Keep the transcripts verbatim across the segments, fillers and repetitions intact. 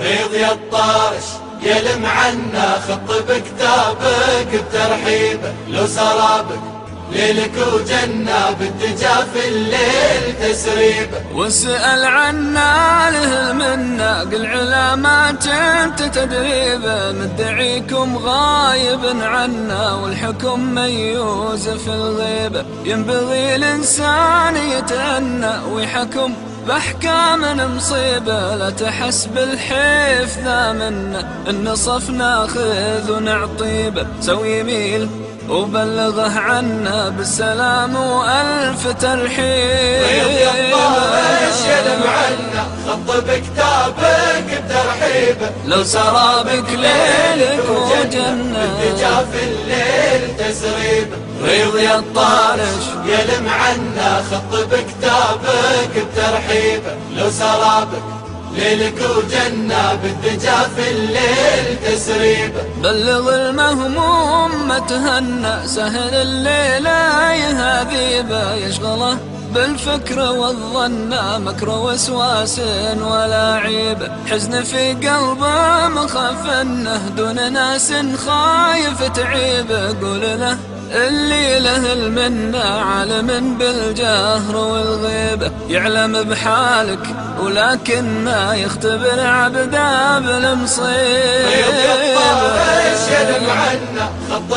ريض يا الطارش يلم عنا خط بكتابك بترحيبه، لو سرابك ليلك وجنة بالدجا في الليل تسريبه. واسأل عنا له المنة قل علامات انت تدريبه، مدعيكم غايب عنا والحكم ميوز في الغيبة. ينبغي الإنسان يتأنى ويحكم بأحكام مصيبة، لا تحس بالحيف ذا منا النصف ناخذ ونعطيبه. سوي يميل وبلغه عنا بالسلام وألف ترحيب. ريض يا الطارش يلم عنا خط بكتابك بترحيبه، لو سرابك ليلك وجنة بالدجا في الليل تسريبه. ريض يا الطارش يلم عنا خط بكتابك بترحيبه، لو سرابك ليلك وجنة بالدجا في الليل تسريبه. بلغ المهموم ما تهنى سهل الليلة يهذيبه، يشغله بالفكر والظن مكر وسواس ولا عيبه. حزن في قلبه مخفنه دون ناس خايف تعيبه، قول له اللي له المنة عالم بالجهر والغيبة. يعلم بحالك ولكن ما يختبر عبده بالمصيبة. ريض يا الطارش يلم عنا خط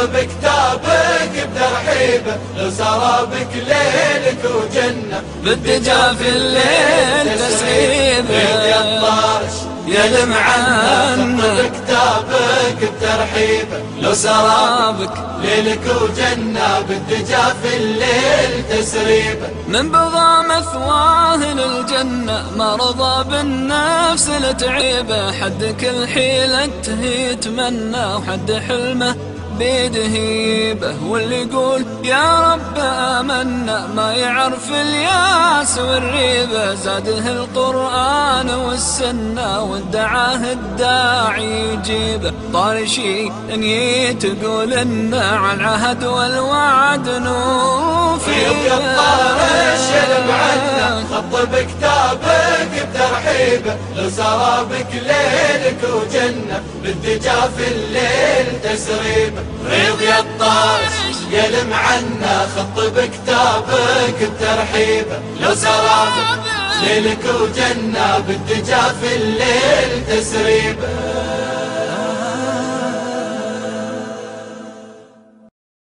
بكتابك بترحيبه، لو سرابك ليلك وجنة بالدجا في الليل تسريبه. ريض يا الطارش يلم عنا خط بكتابك بترحيبه، لو سرابك ليلك وجنة بالدجا في الليل تسريبه. من بغى مثواه للجنة ما رضى بالنفس لتعيبه، حد كل حيلته يتمنى وحد حلمه بيده هيبه. واللي يقول يا رب آمنا ما يعرف الياس والريبة، زاده القرآن والسنة وادعاه الداعي يجيبه. طارشي ان تقول إن على العهد والوعد نوفي. ريض يا الطارش يلم عنا خط بكتابك بترحيبه، لو سرابك ليلك وجنة بالدجا في الليل تسريبه. ريض يا الطارش يلم عنا خط بكتابك بترحيبه، لو سرابك ليلك وجنة بالدجا في الليل تسريبه.